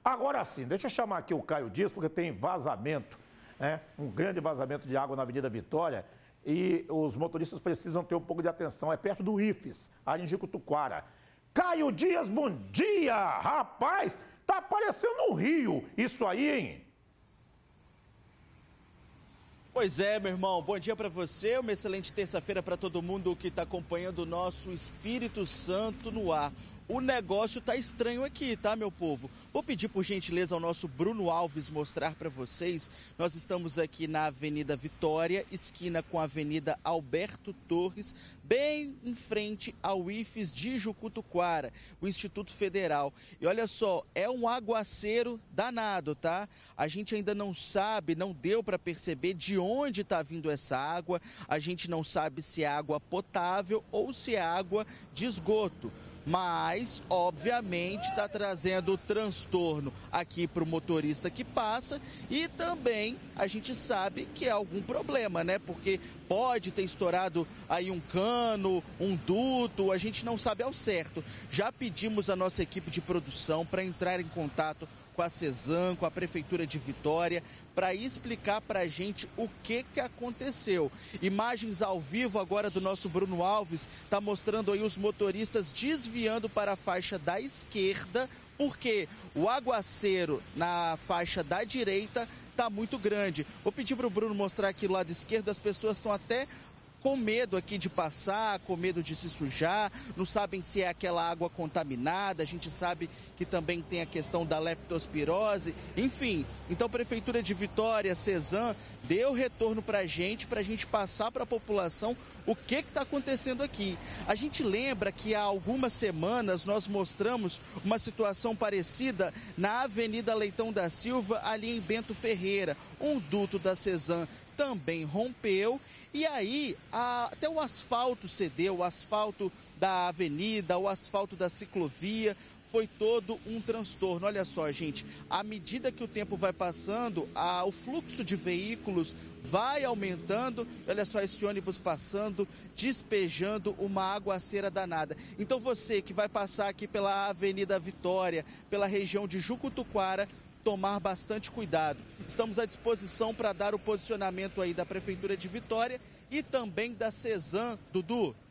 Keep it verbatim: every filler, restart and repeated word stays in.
Agora sim, deixa eu chamar aqui o Caio Dias, porque tem vazamento, né? Um grande vazamento de água na Avenida Vitória e os motoristas precisam ter um pouco de atenção. É perto do I F E S, ali em Jericoacoara. Caio Dias, bom dia! Rapaz, tá parecendo um rio isso aí, hein? Pois é, meu irmão, bom dia para você, uma excelente terça-feira para todo mundo que está acompanhando o nosso Espírito Santo no ar. O negócio tá estranho aqui, tá, meu povo? Vou pedir por gentileza ao nosso Bruno Alves mostrar para vocês. Nós estamos aqui na Avenida Vitória, esquina com a Avenida Alberto Torres, bem em frente ao I F E S de Jericoacoara, o Instituto Federal. E olha só, é um aguaceiro danado, tá? A gente ainda não sabe, não deu para perceber de onde está vindo essa água. A gente não sabe se é água potável ou se é água de esgoto. Mas, obviamente, está trazendo transtorno aqui para o motorista que passa e também a gente sabe que é algum problema, né? Porque pode ter estourado aí um cano, um duto, a gente não sabe ao certo. Já pedimos a nossa equipe de produção para entrar em contato com a Cesan, com a Prefeitura de Vitória, para explicar para a gente o que, que aconteceu. Imagens ao vivo agora do nosso Bruno Alves, está mostrando aí os motoristas desviando para a faixa da esquerda, porque o aguaceiro na faixa da direita está muito grande. Vou pedir para o Bruno mostrar aqui do lado esquerdo, as pessoas estão até com medo aqui de passar, com medo de se sujar, não sabem se é aquela água contaminada, a gente sabe que também tem a questão da leptospirose, enfim. Então, Prefeitura de Vitória, Cesan, deu retorno para a gente, para a gente passar para a população o que está acontecendo aqui. A gente lembra que há algumas semanas nós mostramos uma situação parecida na Avenida Leitão da Silva, ali em Bento Ferreira. Um duto da Cesan também rompeu. E aí, a, até o asfalto cedeu, o asfalto da avenida, o asfalto da ciclovia, foi todo um transtorno. Olha só, gente, à medida que o tempo vai passando, a, o fluxo de veículos vai aumentando. Olha só esse ônibus passando, despejando uma aguaceira danada. Então você que vai passar aqui pela Avenida Vitória, pela região de Jericoacoara, tomar bastante cuidado. Estamos à disposição para dar o posicionamento aí da Prefeitura de Vitória e também da Cesan, Dudu.